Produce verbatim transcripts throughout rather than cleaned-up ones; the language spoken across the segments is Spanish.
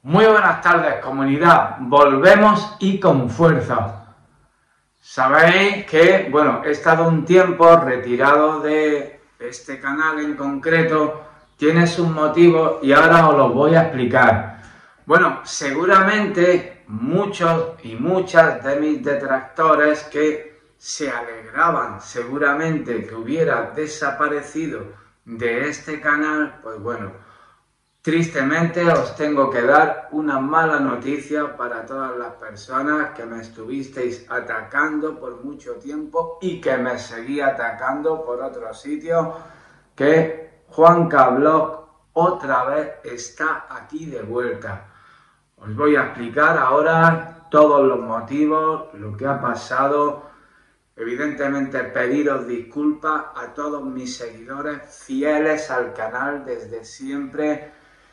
Muy buenas tardes, comunidad. Volvemos y con fuerza. Sabéis que, bueno, he estado un tiempo retirado de este canal en concreto. Tiene sus motivos y ahora os los voy a explicar. Bueno, seguramente muchos y muchas de mis detractores que se alegraban seguramente que hubiera desaparecido de este canal, pues bueno, tristemente os tengo que dar una mala noticia para todas las personas que me estuvisteis atacando por mucho tiempo y que me seguí atacando por otros sitios, que JuancaVlog otra vez está aquí de vuelta. Os voy a explicar ahora todos los motivos, lo que ha pasado. Evidentemente pediros disculpas a todos mis seguidores fieles al canal desde siempre.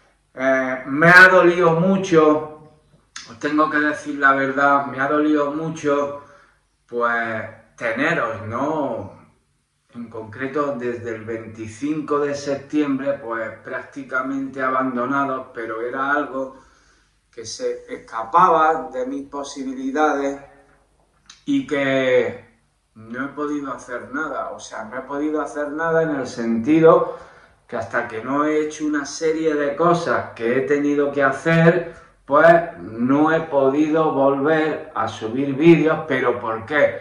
Eh, me ha dolido mucho, os tengo que decir la verdad, me ha dolido mucho pues teneros, ¿no? En concreto desde el veinticinco de septiembre pues prácticamente abandonados, pero era algo que se escapaba de mis posibilidades y que no he podido hacer nada. O sea, no he podido hacer nada en el sentido que hasta que no he hecho una serie de cosas que he tenido que hacer, pues no he podido volver a subir vídeos. ¿Pero por qué?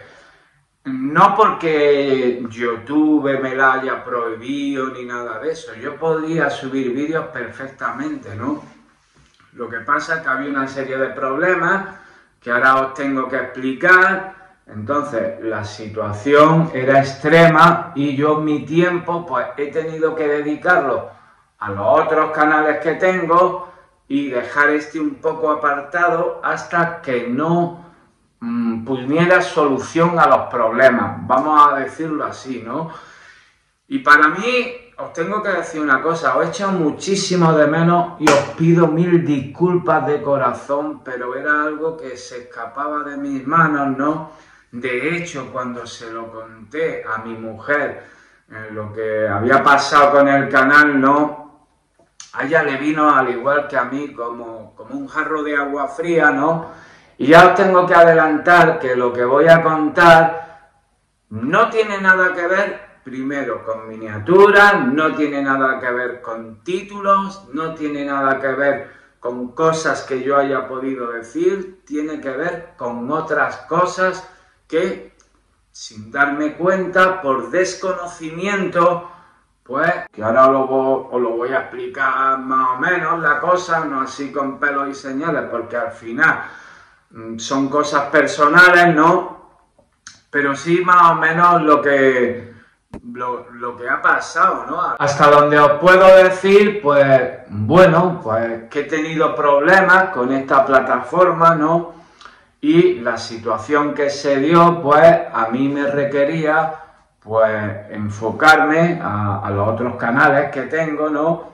No porque YouTube me la haya prohibido ni nada de eso. Yo podía subir vídeos perfectamente, ¿no? Lo que pasa es que había una serie de problemas que ahora os tengo que explicar. Entonces la situación era extrema y yo mi tiempo pues he tenido que dedicarlo a los otros canales que tengo y dejar este un poco apartado hasta que no mmm, pusiera solución a los problemas, vamos a decirlo así, ¿no? Y para mí os tengo que decir una cosa, os he echado muchísimo de menos y os pido mil disculpas de corazón, pero era algo que se escapaba de mis manos, ¿no? De hecho, cuando se lo conté a mi mujer, eh, lo que había pasado con el canal, ¿no? A ella le vino, al igual que a mí, como, como un jarro de agua fría, ¿no? Y ya os tengo que adelantar que lo que voy a contar no tiene nada que ver, primero, con miniaturas, no tiene nada que ver con títulos, no tiene nada que ver con cosas que yo haya podido decir, tiene que ver con otras cosas que, sin darme cuenta, por desconocimiento, pues, que ahora os lo, os lo voy a explicar más o menos la cosa, no así con pelos y señales, porque al final mmm, son cosas personales, ¿no? Pero sí más o menos lo que, lo, lo que ha pasado, ¿no? Hasta donde os puedo decir, pues, bueno, pues que he tenido problemas con esta plataforma, ¿no? Y la situación que se dio, pues, a mí me requería, pues, enfocarme a, a los otros canales que tengo, ¿no?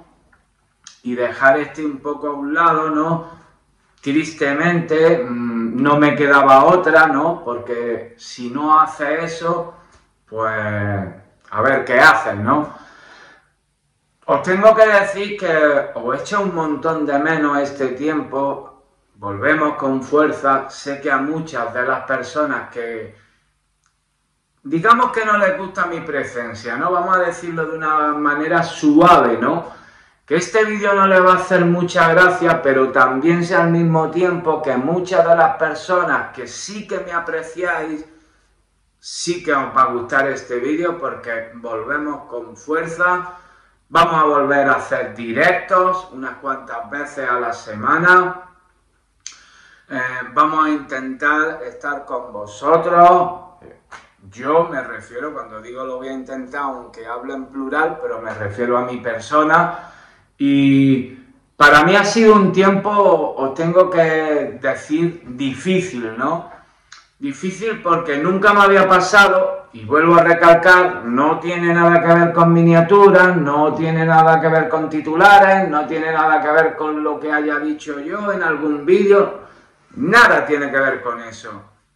Y dejar este un poco a un lado, ¿no? Tristemente, mmm, no me quedaba otra, ¿no? Porque si no haces eso, pues, a ver qué haces, ¿no? Os tengo que decir que os he hecho un montón de menos este tiempo. Volvemos con fuerza. Sé que a muchas de las personas que, digamos que no les gusta mi presencia, ¿no? Vamos a decirlo de una manera suave, ¿no? Que este vídeo no le va a hacer mucha gracia, pero también sé al mismo tiempo que muchas de las personas que sí que me apreciáis, sí que os va a gustar este vídeo porque volvemos con fuerza. Vamos a volver a hacer directos unas cuantas veces a la semana. Eh, vamos a intentar estar con vosotros. Yo me refiero, cuando digo lo voy a intentar, aunque hable en plural, pero me refiero a mi persona. Y para mí ha sido un tiempo, os tengo que decir, difícil, ¿no? Difícil porque nunca me había pasado, y vuelvo a recalcar, no tiene nada que ver con miniaturas, no tiene nada que ver con titulares, no tiene nada que ver con lo que haya dicho yo en algún vídeo. Nada tiene que ver con eso.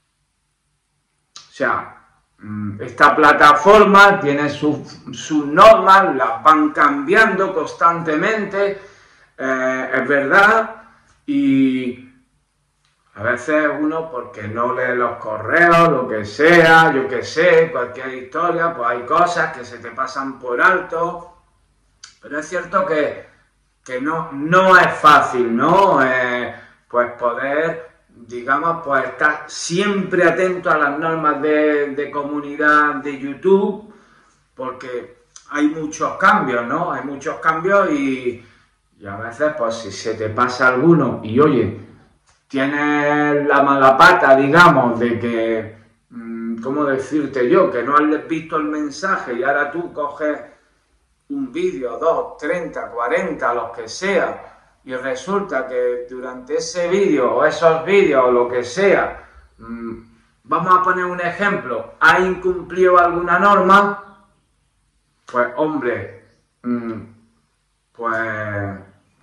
O sea, esta plataforma tiene sus, sus normas, las van cambiando constantemente, eh, es verdad, y a veces uno, porque no lee los correos, lo que sea, yo que sé, cualquier historia, pues hay cosas que se te pasan por alto, pero es cierto que, que no, no es fácil, ¿no? Eh, pues poder, digamos, pues estar siempre atento a las normas de, de comunidad de YouTube, porque hay muchos cambios, ¿no? Hay muchos cambios y, y a veces, pues si se te pasa alguno y oye, tienes la mala pata, digamos, de que, ¿cómo decirte yo? Que no has visto el mensaje y ahora tú coges un vídeo, dos, treinta, cuarenta, los que sea, y resulta que durante ese vídeo o esos vídeos o lo que sea, vamos a poner un ejemplo, ha incumplido alguna norma, pues hombre, pues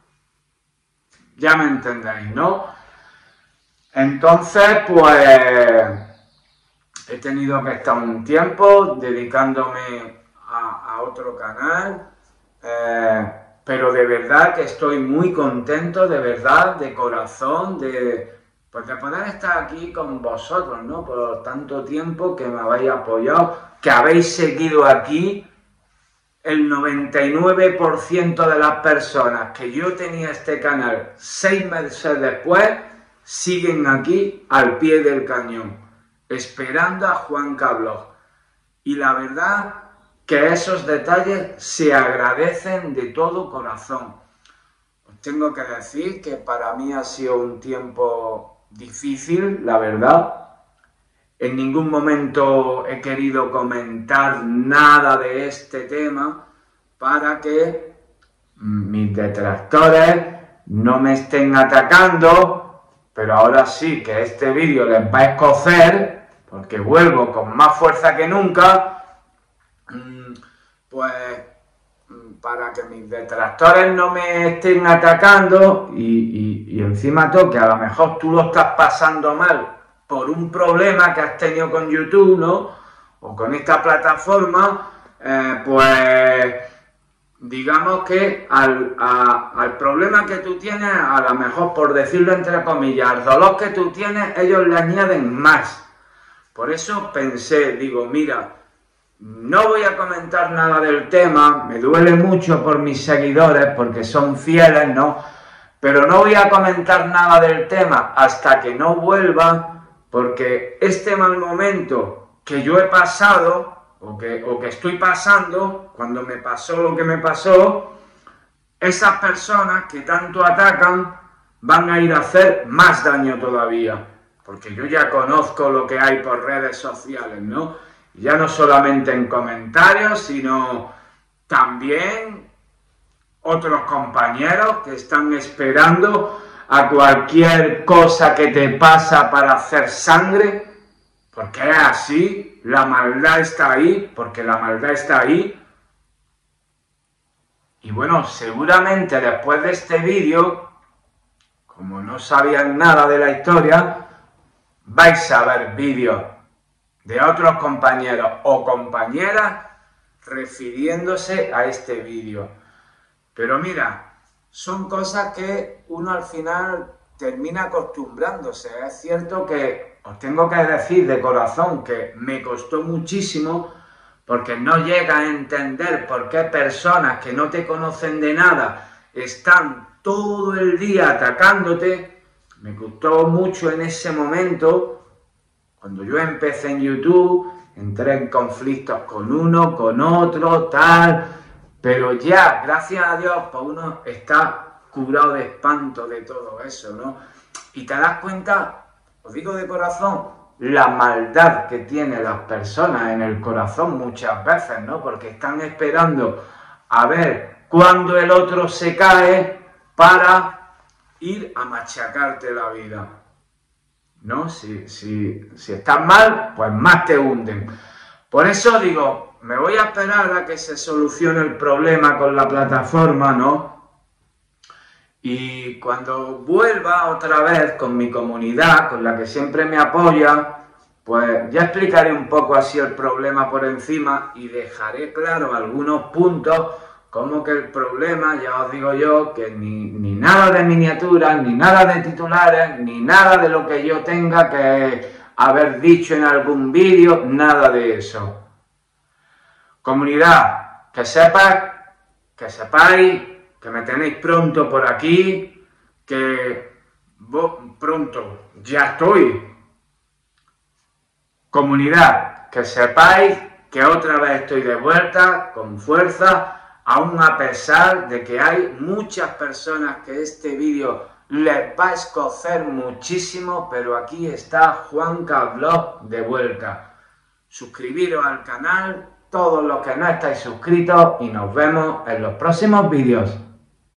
ya me entendéis, ¿no? Entonces, pues, he tenido que estar un tiempo dedicándome a, a otro canal, eh, pero de verdad que estoy muy contento, de verdad, de corazón, de, pues de poder estar aquí con vosotros, ¿no? Por tanto tiempo que me habéis apoyado, que habéis seguido aquí. El noventa y nueve por ciento de las personas que yo tenía este canal seis meses después siguen aquí al pie del cañón, esperando a Juanca Vlog. Y la verdad que esos detalles se agradecen de todo corazón. Os tengo que decir que para mí ha sido un tiempo difícil, la verdad. En ningún momento he querido comentar nada de este tema para que mis detractores no me estén atacando. Pero ahora sí que este vídeo les va a escocer, porque vuelvo con más fuerza que nunca, pues para que mis detractores no me estén atacando y, y, y encima todo, que a lo mejor tú lo estás pasando mal por un problema que has tenido con YouTube, ¿no? O con esta plataforma, eh, pues digamos que al, a, al problema que tú tienes, a lo mejor por decirlo entre comillas, al dolor que tú tienes, ellos le añaden más. Por eso pensé, digo, mira, no voy a comentar nada del tema, me duele mucho por mis seguidores porque son fieles, ¿no? Pero no voy a comentar nada del tema hasta que no vuelva, porque este mal momento que yo he pasado, O que, o que estoy pasando, cuando me pasó lo que me pasó, esas personas que tanto atacan van a ir a hacer más daño todavía, porque yo ya conozco lo que hay por redes sociales, ¿no? Ya no solamente en comentarios, sino también otros compañeros que están esperando a cualquier cosa que te pasa para hacer sangre, porque es así, la maldad está ahí, porque la maldad está ahí. Y bueno, seguramente después de este vídeo, como no sabían nada de la historia, vais a ver vídeos de otros compañeros o compañeras refiriéndose a este vídeo. Pero mira, son cosas que uno al final termina acostumbrándose. Es cierto que os tengo que decir de corazón que me costó muchísimo, porque no llega a entender por qué personas que no te conocen de nada están todo el día atacándote. Me costó mucho en ese momento, cuando yo empecé en YouTube, entré en conflictos con uno, con otro, tal, pero ya, gracias a Dios, pues uno está curado de espanto de todo eso, ¿no? Y te das cuenta, os digo de corazón, la maldad que tienen las personas en el corazón muchas veces, ¿no? Porque están esperando a ver cuándo el otro se cae para ir a machacarte la vida, ¿no? Si, si, si estás mal, pues más te hunden. Por eso digo, me voy a esperar a que se solucione el problema con la plataforma, ¿no? Y cuando vuelva otra vez con mi comunidad, con la que siempre me apoya, pues ya explicaré un poco así el problema por encima y dejaré claro algunos puntos como que el problema, ya os digo yo, que ni, ni nada de miniaturas, ni nada de titulares, ni nada de lo que yo tenga que haber dicho en algún vídeo, nada de eso. Comunidad, que sepas, que sepáis, que me tenéis pronto por aquí, que vos, pronto, ya estoy. Comunidad, que sepáis que otra vez estoy de vuelta, con fuerza, aún a pesar de que hay muchas personas que este vídeo les va a escocer muchísimo, pero aquí está Juanca Vlog de vuelta. Suscribiros al canal, todos los que no estáis suscritos, y nos vemos en los próximos vídeos.